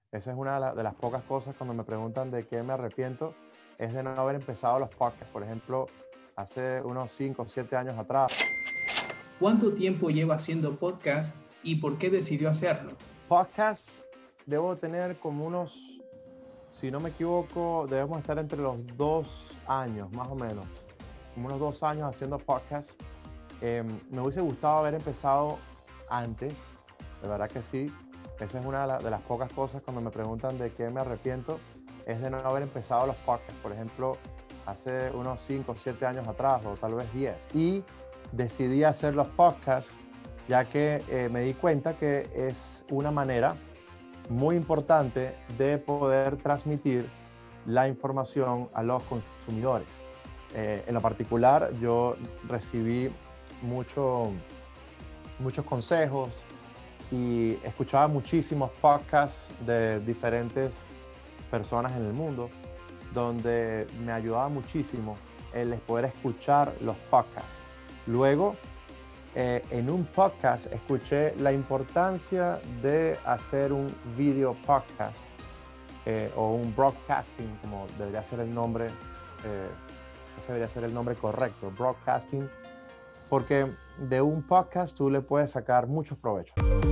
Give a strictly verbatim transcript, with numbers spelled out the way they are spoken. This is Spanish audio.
Esa es una de, la- de las pocas cosas cuando me preguntan de qué me arrepiento, es de no haber empezado los podcasts. Por ejemplo, hace unos cinco o siete años atrás. ¿Cuánto tiempo lleva haciendo podcast y por qué decidió hacerlo? Podcasts debo tener como unos, si no me equivoco, debemos estar entre los dos años, más o menos. Como unos dos años haciendo podcasts. Eh, me hubiese gustado haber empezado antes, de verdad que sí. Esa es una de, la- de las pocas cosas cuando me preguntan de qué me arrepiento, es de no haber empezado los podcasts, por ejemplo, hace unos cinco o siete años atrás, o tal vez diez. Y decidí hacer los podcasts, ya que eh, me di cuenta que es una manera muy importante de poder transmitir la información a los consumidores. Eh, en lo particular, yo recibí mucho, muchos consejos y escuchaba muchísimos podcasts de diferentes personas en el mundo, donde me ayudaba muchísimo el poder escuchar los podcasts. Luego, eh, en un podcast escuché la importancia de hacer un video podcast eh, o un broadcasting, como debería ser el nombre, eh, ese debería ser el nombre correcto, broadcasting, porque de un podcast tú le puedes sacar muchos provechos.